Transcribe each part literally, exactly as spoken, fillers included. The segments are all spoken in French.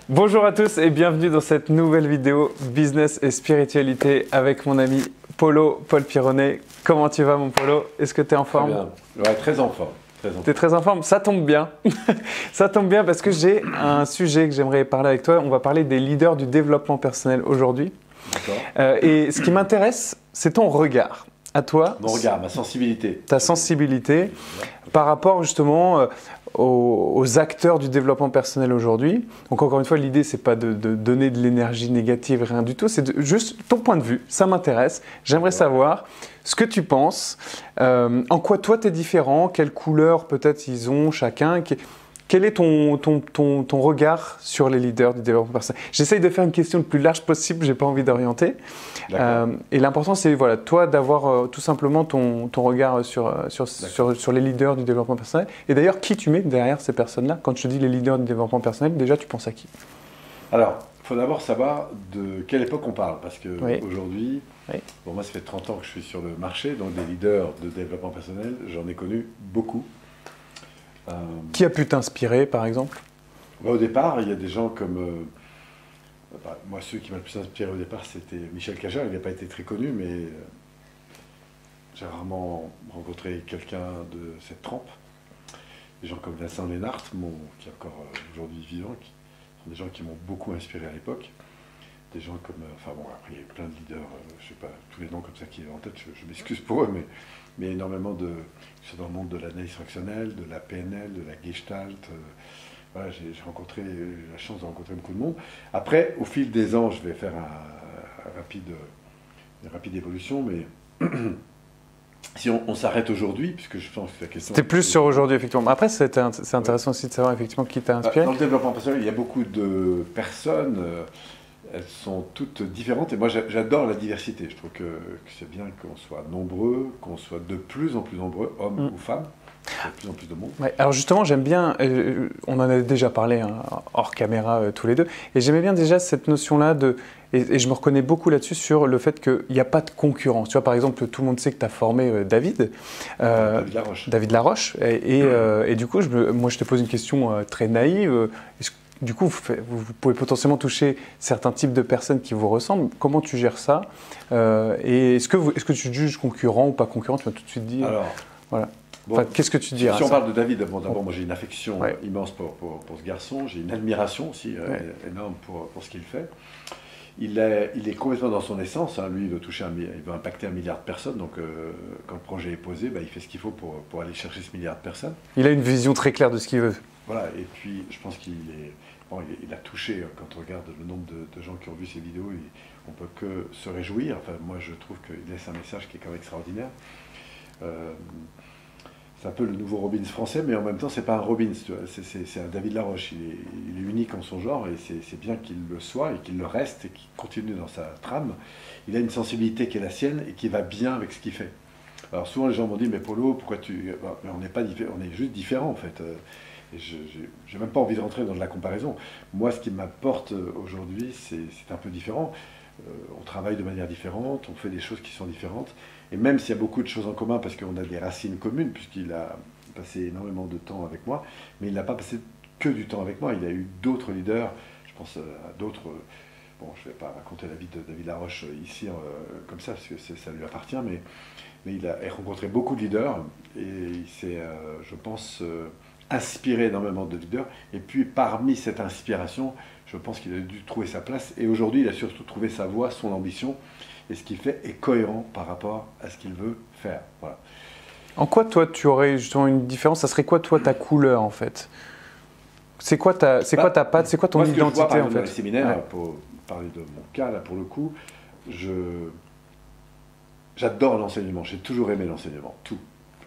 Bonjour à tous et bienvenue dans cette nouvelle vidéo Business et Spiritualité avec mon ami Polo, Paul Pironnet. Comment tu vas mon Polo? Est-ce que tu es en forme? Très bien, ouais, très en forme. Tu es très en forme? Ça tombe bien. Ça tombe bien parce que j'ai un sujet que j'aimerais parler avec toi. On va parler des leaders du développement personnel aujourd'hui. Euh, et ce qui m'intéresse, c'est ton regard. À toi. Mon regard, ma sensibilité. Ta sensibilité par rapport justement euh, aux, aux acteurs du développement personnel aujourd'hui. Donc encore une fois, l'idée, c'est pas de, de donner de l'énergie négative, rien du tout. C'est juste ton point de vue. Ça m'intéresse. J'aimerais savoir ce que tu penses. Euh, en quoi toi, tu es différent? Quelle couleur peut-être ils ont chacun? Quel est ton, ton, ton, ton regard sur les leaders du développement personnel? J'essaye de faire une question le plus large possible, je n'ai pas envie d'orienter. Euh, et l'important, c'est voilà, toi d'avoir euh, tout simplement ton, ton regard sur, sur, sur, sur les leaders du développement personnel. Et d'ailleurs, qui tu mets derrière ces personnes-là? Quand je te dis les leaders du développement personnel, déjà, tu penses à qui? Alors, il faut d'abord savoir de quelle époque on parle. Parce qu'aujourd'hui, oui. oui. bon, moi, ça fait trente ans que je suis sur le marché, donc des leaders de développement personnel, j'en ai connu beaucoup. Euh, Qui a pu t'inspirer, par exemple? bah, Au départ, il y a des gens comme... Euh, bah, moi, ceux qui m'ont le plus inspiré au départ, c'était Michel Caja. Il n'a pas été très connu, mais euh, j'ai rarement rencontré quelqu'un de cette trempe. Des gens comme Vincent Lennart, mon, qui est encore euh, aujourd'hui vivant, qui sont des gens qui m'ont beaucoup inspiré à l'époque. Des gens comme... Euh, enfin bon, après, il y a eu plein de leaders, euh, je ne sais pas, tous les noms comme ça qui viennent en tête, je, je m'excuse pour eux, mais... mais énormément de, c'est dans le monde de l'analyse fonctionnelle, de la P N L, de la Gestalt. Euh, voilà, j'ai rencontré, j'ai la chance de rencontrer beaucoup de monde. Après, au fil des ans, je vais faire un, un rapide, une rapide évolution, mais si on, on s'arrête aujourd'hui, puisque je pense que la question... C'était plus sur aujourd'hui, effectivement. Après, c'est intéressant ouais. aussi de savoir effectivement qui t'a inspiré. Dans le développement personnel, il y a beaucoup de personnes... Euh, elles sont toutes différentes et moi j'adore la diversité. Je trouve que, que c'est bien qu'on soit nombreux, qu'on soit de plus en plus nombreux, hommes mmh. ou femmes, de plus en plus de monde. Ouais, alors justement, j'aime bien, euh, on en a déjà parlé hein, hors caméra euh, tous les deux, et j'aimais bien déjà cette notion-là de, et, et je me reconnais beaucoup là-dessus sur le fait qu'il n'y a pas de concurrence. Tu vois, par exemple, tout le monde sait que tu as formé euh, David, euh, David Laroche. David Laroche, et, et, euh, et du coup, je me, moi je te pose une question euh, très naïve. Est-ce Du coup, vous, vous pouvez potentiellement toucher certains types de personnes qui vous ressemblent. Comment tu gères ça? euh, Et est-ce que, est-ce que tu juges concurrent ou pas concurrent? Tu vas tout de suite dire. Alors, voilà. Bon, enfin, qu'est-ce que tu dis? Si, si on parle de David, bon, d'abord, moi j'ai une affection ouais. immense pour, pour, pour ce garçon. J'ai une admiration aussi ouais. euh, énorme pour, pour ce qu'il fait. Il est, il est complètement dans son essence. Hein. Lui, il veut, toucher un, il veut impacter un milliard de personnes. Donc, euh, quand le projet est posé, bah, il fait ce qu'il faut pour, pour aller chercher ce milliard de personnes. Il a une vision très claire de ce qu'il veut. Voilà. Et puis, je pense qu'il est... Bon, il, il a touché, quand on regarde le nombre de, de gens qui ont vu ces vidéos, il, on ne peut que se réjouir. Enfin, moi, je trouve qu'il laisse un message qui est quand même extraordinaire. Euh, c'est un peu le nouveau Robbins français, mais en même temps, ce n'est pas un Robbins. C'est un David Laroche. Il est, il est unique en son genre, et c'est bien qu'il le soit, et qu'il le reste, et qu'il continue dans sa trame. Il a une sensibilité qui est la sienne, et qui va bien avec ce qu'il fait. Alors, souvent, les gens m'ont dit, mais Polo, pourquoi tu... Mais on n'est pas différent, on est juste différents, en fait. Et je n'ai même pas envie de rentrer dans de la comparaison. Moi, ce qui m'apporte aujourd'hui, c'est un peu différent. Euh, on travaille de manière différente, on fait des choses qui sont différentes. Et même s'il y a beaucoup de choses en commun, parce qu'on a des racines communes, puisqu'il a passé énormément de temps avec moi, mais il n'a pas passé que du temps avec moi. Il a eu d'autres leaders, je pense à d'autres... Bon, je ne vais pas raconter la vie de David Laroche ici, euh, comme ça, parce que ça lui appartient, mais, mais il a rencontré beaucoup de leaders, et il s'est, euh, je pense... Euh, inspiré énormément de leaders, et puis parmi cette inspiration, je pense qu'il a dû trouver sa place, et aujourd'hui il a surtout trouvé sa voie, son ambition, et ce qu'il fait est cohérent par rapport à ce qu'il veut faire. Voilà. En quoi toi tu aurais justement une différence? Ça serait quoi toi ta couleur en fait? C'est quoi ta, c'est bah, quoi ta patte? C'est quoi ton moi, identité ce que je vois, en fait? Dans les séminaires, ouais. pour parler de mon cas là pour le coup, je j'adore l'enseignement, j'ai toujours aimé l'enseignement, tout.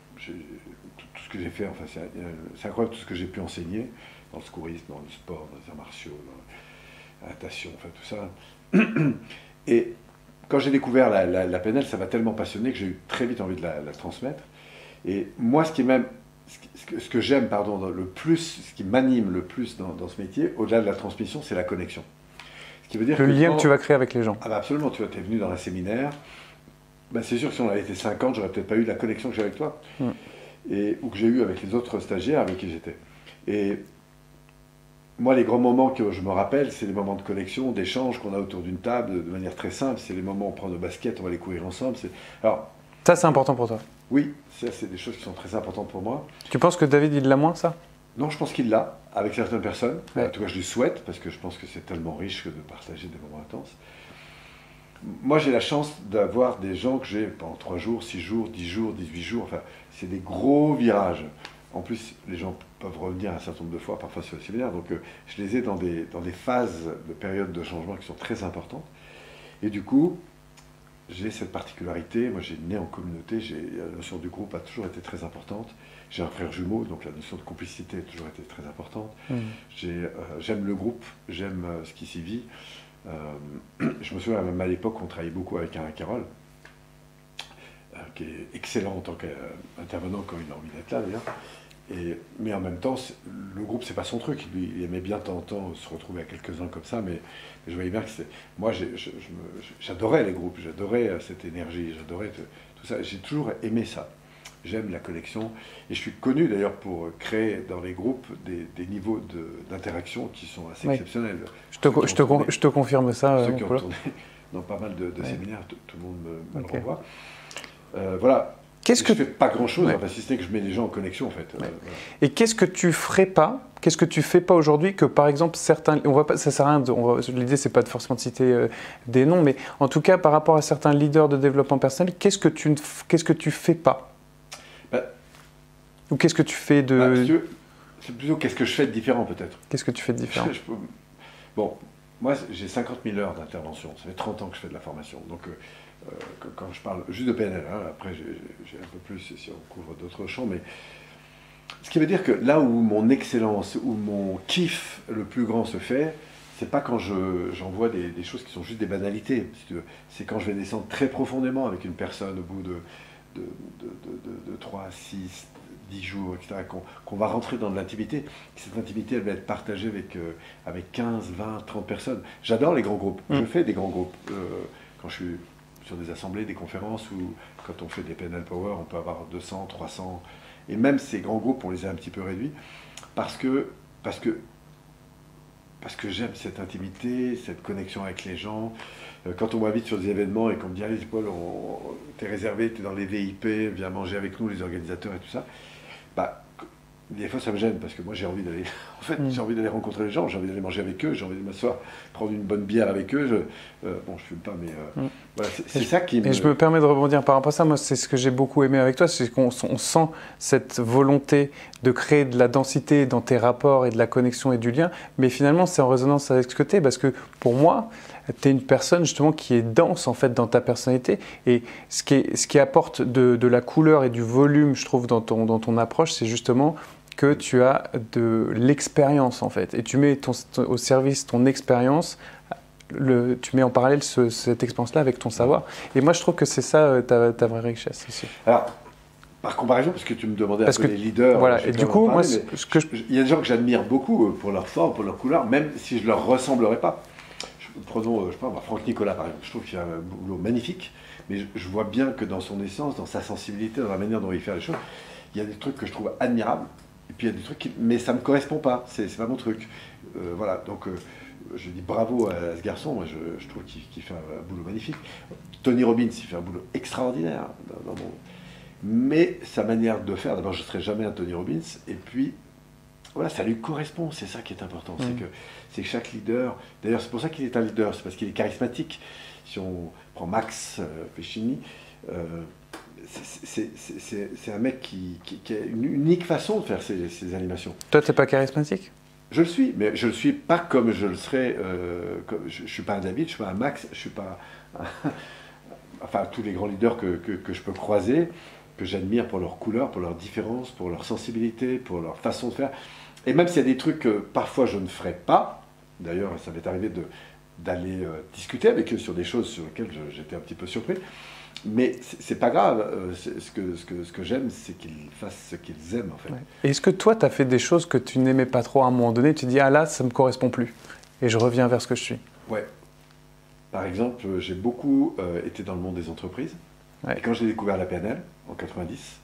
Que j'ai fait, enfin, c'est incroyable tout ce que j'ai pu enseigner dans le secourisme, dans le sport, dans les arts martiaux, dans la natation, enfin tout ça. Et quand j'ai découvert la, la, la P N L, ça m'a tellement passionné que j'ai eu très vite envie de la, la transmettre. Et moi, ce qui même, ce que, ce que j'aime, pardon, le plus, ce qui m'anime le plus dans, dans ce métier, au-delà de la transmission, c'est la connexion. Ce qui veut dire le que lien quand, que tu vas créer avec les gens. Ah bah absolument, tu vois, tu es venu dans un séminaire. Ben c'est sûr que si on avait été cinquante, j'aurais peut-être pas eu la connexion que j'ai avec toi. Mm. Et, ou que j'ai eu avec les autres stagiaires avec qui j'étais. Et moi, les grands moments que je me rappelle, c'est les moments de connexion, d'échange qu'on a autour d'une table, de manière très simple. C'est les moments où on prend nos baskets, on va les courir ensemble. Alors, ça, c'est important pour toi? Oui, ça, c'est des choses qui sont très importantes pour moi. Tu penses que David, il l'a moins, ça? Non, je pense qu'il l'a, avec certaines personnes. Ouais. En tout cas, je lui souhaite, parce que je pense que c'est tellement riche que de partager des moments intenses. Moi, j'ai la chance d'avoir des gens que j'ai pendant trois jours, six jours, dix jours, dix-huit jours. Enfin, c'est des gros virages. En plus, les gens peuvent revenir un certain nombre de fois, parfois sur le séminaire. Donc, euh, je les ai dans des, dans des phases de période de changement qui sont très importantes. Et du coup, j'ai cette particularité. Moi, j'ai né en communauté. La notion du groupe a toujours été très importante. J'ai un frère jumeau, donc la notion de complicité a toujours été très importante. Mmh. J'aime euh, le groupe, j'aime euh, ce qui s'y vit. Euh, je me souviens même à l'époque, on travaillait beaucoup avec un Carole, euh, qui est excellent en tant qu'intervenant quand il a envie d'être là d'ailleurs. Et, mais en même temps, le groupe, c'est pas son truc. Lui, il aimait bien de temps en temps se retrouver à quelques-uns comme ça, mais, mais je voyais bien que c'est. Moi, j'adorais les groupes, j'adorais cette énergie, j'adorais tout ça. J'ai toujours aimé ça. J'aime la connexion. Et je suis connu d'ailleurs pour créer dans les groupes des, des niveaux d'interaction qui sont assez oui. exceptionnels. Je te, je, te tourné, je te confirme ça. Ceux qui ont tourné dans pas mal de, de ouais. séminaires, tout, tout le monde me, me okay. le renvoie. Euh, voilà. Qu'est-ce que... Je ne fais pas grand-chose, ouais. enfin, si ce n'est que je mets les gens en connexion, en fait. Ouais. Euh, voilà. Et qu'est-ce que tu ferais pas, qu'est-ce que tu fais pas aujourd'hui que, par exemple, certains... On va pas, ça sert à rien, l'idée, c'est pas de forcément de citer euh, des noms, mais en tout cas, par rapport à certains leaders de développement personnel, qu'est-ce que tu, qu'est-ce que tu fais pas bah, ou qu'est-ce que tu fais de... Bah, c'est plutôt qu'est-ce que je fais de différent, peut-être. Qu'est-ce que tu fais de différent? je, je peux... Bon, moi, j'ai cinquante mille heures d'intervention. Ça fait trente ans que je fais de la formation. Donc, euh, Euh, quand je parle juste de P N L, hein, après j'ai un peu plus si on couvre d'autres champs, mais ce qui veut dire que là où mon excellence, où mon kiff le plus grand se fait, c'est pas quand j'envoie je, des, des choses qui sont juste des banalités, c'est quand je vais descendre très profondément avec une personne au bout de, de, de, de, de trois, six, dix jours, et cetera, qu'on qu'on va rentrer dans de l'intimité. Cette intimité, elle va être partagée avec, euh, avec quinze, vingt, trente personnes. J'adore les grands groupes, mmh. je fais des grands groupes. Euh, quand je suis sur des assemblées, des conférences, ou quand on fait des P N L Power, on peut avoir deux cents, trois cents, et même ces grands groupes, on les a un petit peu réduits, parce que, parce que, parce que j'aime cette intimité, cette connexion avec les gens. Quand on m'invite sur des événements et qu'on me dit « Allez, Paul, t'es réservé, t'es dans les V I P, viens manger avec nous, les organisateurs et tout ça », bah, des fois ça me gêne parce que moi j'ai envie d'aller en fait mmh. j'ai envie d'aller rencontrer les gens, j'ai envie d'aller manger avec eux, j'ai envie de m'asseoir, prendre une bonne bière avec eux. Je, euh, bon, je fume pas, mais euh, mmh. voilà, c'est ça qui me... Et je me permets de rebondir par rapport à ça. Moi, c'est ce que j'ai beaucoup aimé avec toi, c'est qu'on sent cette volonté de créer de la densité dans tes rapports et de la connexion et du lien, mais finalement c'est en résonance avec ce que tu es, parce que pour moi tu es une personne justement qui est dense en fait dans ta personnalité, et ce qui, est, ce qui apporte de, de la couleur et du volume, je trouve, dans ton, dans ton approche, c'est justement que tu as de l'expérience en fait, et tu mets ton, au service ton expérience, le, tu mets en parallèle ce, cette expérience-là avec ton savoir, et moi je trouve que c'est ça ta, ta vraie richesse aussi. Alors, par comparaison, parce que tu me demandais parce un peu que, les leaders, voilà, et du coup, parler, moi, ce que je... il y a des gens que j'admire beaucoup pour leur forme, pour leur couleur, même si je ne leur ressemblerais pas. Prenons, je sais pas, Franck Nicolas par exemple, je trouve qu'il a un boulot magnifique, mais je, je vois bien que dans son essence, dans sa sensibilité, dans la manière dont il fait les choses, il y a des trucs que je trouve admirables, et puis il y a des trucs qui, mais ça ne me correspond pas, c'est pas mon truc. Euh, voilà, donc euh, je dis bravo à, à ce garçon, moi je, je trouve qu'il qu'il fait un, un boulot magnifique. Tony Robbins, il fait un boulot extraordinaire dans, dans mon... mais sa manière de faire, d'abord je ne serai jamais un Tony Robbins, et puis voilà, ça lui correspond, c'est ça qui est important, mmh. c'est que, c'est que chaque leader, d'ailleurs c'est pour ça qu'il est un leader, c'est parce qu'il est charismatique. Si on prend Max euh, Pescini, euh, c'est un mec qui, qui, qui a une unique façon de faire ses, ses animations. Toi, tu n'es pas charismatique? Je le suis, mais je ne le suis pas comme je le serais, euh, comme, je ne suis pas un David, je ne suis pas un Max, je ne suis pas... Un, enfin, tous les grands leaders que, que, que je peux croiser, que j'admire pour leur couleur, pour leur différence, pour leur sensibilité, pour leur façon de faire. Et même s'il y a des trucs que parfois je ne ferai pas, d'ailleurs ça m'est arrivé d'aller euh, discuter avec eux sur des choses sur lesquelles j'étais un petit peu surpris, mais c'est pas grave, euh, ce que, ce que, ce que j'aime c'est qu'ils fassent ce qu'ils aiment en fait. Ouais. Est-ce que toi tu as fait des choses que tu n'aimais pas trop à un moment donné, tu te dis ah là ça ne me correspond plus et je reviens vers ce que je suis? Ouais. Par exemple, j'ai beaucoup euh, été dans le monde des entreprises, ouais. Et quand j'ai découvert la P N L en quatre-vingt-dix,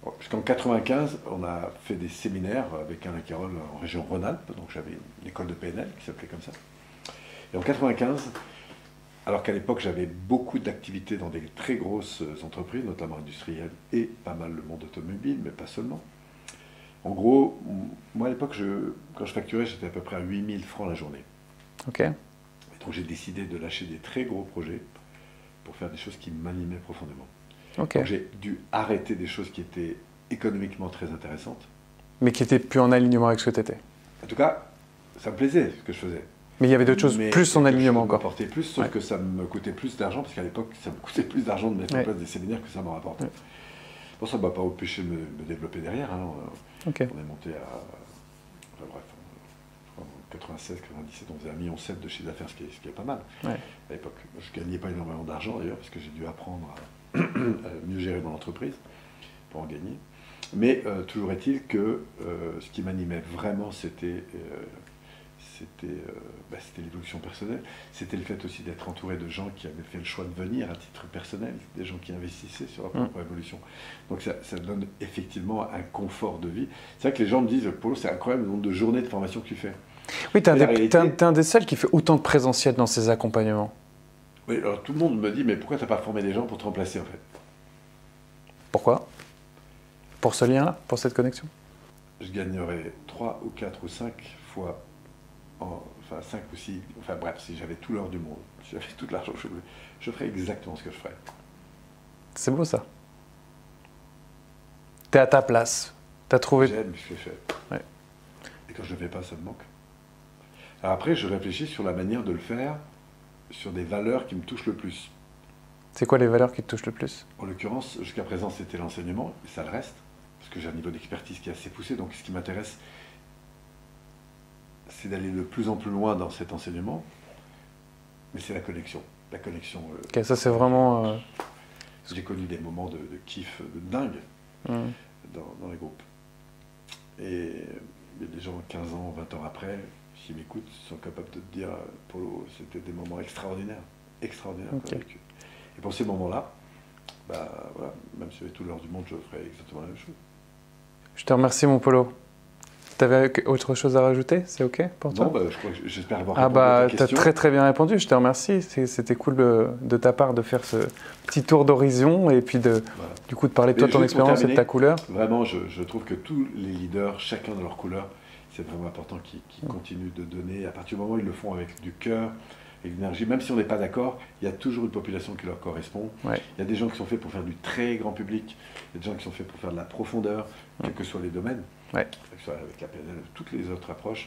Jusqu'en quatre-vingt-quinze, on a fait des séminaires avec Alain Carole en région Rhône-Alpes, donc j'avais une école de P N L qui s'appelait comme ça. Et en quatre-vingt-quinze, alors qu'à l'époque j'avais beaucoup d'activités dans des très grosses entreprises, notamment industrielles, et pas mal le monde automobile, mais pas seulement. En gros, moi à l'époque, je, quand je facturais, j'étais à peu près à huit mille francs la journée. Ok. Et donc j'ai décidé de lâcher des très gros projets pour faire des choses qui m'animaient profondément. Ok. Donc j'ai dû arrêter des choses qui étaient économiquement très intéressantes. Mais qui n'étaient plus en alignement avec ce que tu étais. En tout cas, ça me plaisait ce que je faisais. Mais il y avait d'autres choses Mais plus en alignement encore. Ça me rapportait plus, sauf Ouais. que ça me coûtait plus d'argent, parce qu'à l'époque, ça me coûtait plus d'argent de mettre en Ouais. place des séminaires que ça m'en rapportait. Ouais. Bon, ça ne m'a pas empêché de me, me développer derrière. Hein. Ok. On est monté à... Enfin, bref, en quatre-vingt-seize quatre-vingt-dix-sept, on faisait un virgule sept million de chiffre d'affaires, ce, ce qui est pas mal. Ouais. À l'époque, je ne gagnais pas énormément d'argent d'ailleurs, parce que j'ai dû apprendre à, à mieux gérer mon entreprise pour en gagner. Mais euh, toujours est-il que euh, ce qui m'animait vraiment, c'était euh, c'était euh, bah, c'était l'évolution personnelle. C'était le fait aussi d'être entouré de gens qui avaient fait le choix de venir à titre personnel, des gens qui investissaient sur leur propre mmh. évolution. Donc ça, ça donne effectivement un confort de vie. C'est vrai que les gens me disent, Polo, c'est incroyable le nombre de journées de formation que tu fais. Oui, tu es un, réalité... un, un des seuls qui fait autant de présentiel dans ses accompagnements. Oui, alors tout le monde me dit, mais pourquoi tu n'as pas formé des gens pour te remplacer en fait? Pourquoi? Pour ce lien-là, pour cette connexion? Je gagnerais trois ou quatre ou cinq fois, en, enfin cinq ou six, enfin bref, si j'avais tout l'or du monde, si j'avais tout l'argent, je, je ferais exactement ce que je ferais. C'est beau ça. Tu es à ta place. Tu as trouvé... J'aime ce que je fais. Ouais. Et quand je ne le fais pas, ça me manque. Alors après, je réfléchis sur la manière de le faire, sur des valeurs qui me touchent le plus. C'est quoi les valeurs qui te touchent le plus? En l'occurrence, jusqu'à présent, c'était l'enseignement, et ça le reste, parce que j'ai un niveau d'expertise qui est assez poussé, donc ce qui m'intéresse, c'est d'aller de plus en plus loin dans cet enseignement, mais c'est la connexion. La connexion. Euh, ok, ça c'est vraiment... Euh... J'ai connu des moments de, de kiff de dingue mmh. dans, dans les groupes. Et les gens, quinze ans, vingt ans après, qui m'écoutent, sont capables de te dire, Polo, c'était des moments extraordinaires, extraordinaires okay. qu'on a vécu. Et pour ces moments-là, bah, voilà, même si j'avais tout l'heure du monde, je ferais exactement la même chose. Je te remercie, mon Polo. Tu avais autre chose à rajouter? C'est OK pour toi? Non, bah, j'espère avoir ah répondu bah, à ta question. Tu as très très bien répondu, je te remercie. C'était cool de, de ta part de faire ce petit tour d'horizon et puis de, voilà. du coup de parler de toi, ton expérience et de ta couleur. Vraiment, je, je trouve que tous les leaders, chacun de leur couleur, c'est vraiment important qu'ils qu'ils mmh. continuent de donner. À partir du moment où ils le font avec du cœur, avec l'énergie, même si on n'est pas d'accord, il y a toujours une population qui leur correspond. Ouais. Il y a des gens qui sont faits pour faire du très grand public, il y a des gens qui sont faits pour faire de la profondeur, mmh. quels que soient les domaines, ouais. que ce soit avec la P N L, toutes les autres approches.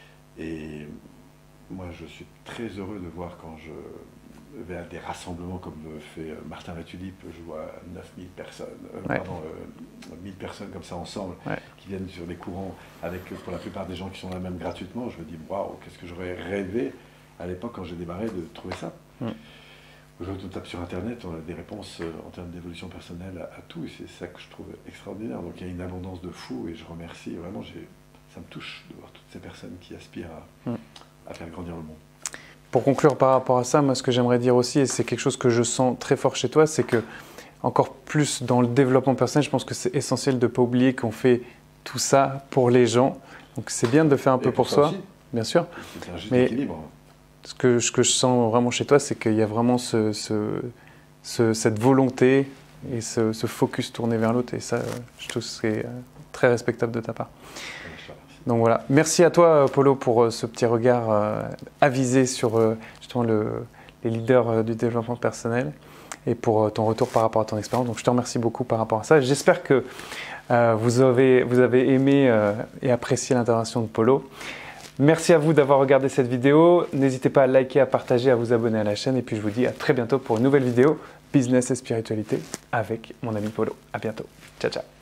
Et moi, je suis très heureux de voir quand je vais à des rassemblements comme fait Martin Latulippe, je vois neuf mille personnes, euh, ouais. pardon, euh, mille personnes comme ça ensemble, ouais. qui viennent sur des courants avec pour la plupart des gens qui sont là même gratuitement. Je me dis, waouh, qu'est-ce que j'aurais rêvé à l'époque, quand j'ai démarré, de trouver ça. Mm. Aujourd'hui, on tape sur Internet, on a des réponses en termes d'évolution personnelle à, à tout, et c'est ça que je trouve extraordinaire. Donc il y a une abondance de fous, et je remercie, vraiment, ça me touche de voir toutes ces personnes qui aspirent à, mm. à faire grandir le monde. Pour conclure par rapport à ça, moi, ce que j'aimerais dire aussi, et c'est quelque chose que je sens très fort chez toi, c'est que, encore plus dans le développement personnel, je pense que c'est essentiel de ne pas oublier qu'on fait tout ça pour les gens. Donc c'est bien de faire un et peu pour soi, aussi. Bien sûr. C'est un juste mais équilibre. Ce que, ce que je sens vraiment chez toi, c'est qu'il y a vraiment ce, ce, ce, cette volonté et ce, ce focus tourné vers l'autre. Et ça, je trouve que c'est très respectable de ta part. Donc voilà. Merci à toi, Polo, pour ce petit regard euh, avisé sur euh, justement le, les leaders euh, du développement personnel et pour euh, ton retour par rapport à ton expérience. Donc je te remercie beaucoup par rapport à ça. J'espère que euh, vous, avez, vous avez aimé euh, et apprécié l'intervention de Polo. Merci à vous d'avoir regardé cette vidéo. N'hésitez pas à liker, à partager, à vous abonner à la chaîne. Et puis je vous dis à très bientôt pour une nouvelle vidéo Business et Spiritualité avec mon ami Polo. À bientôt. Ciao, ciao.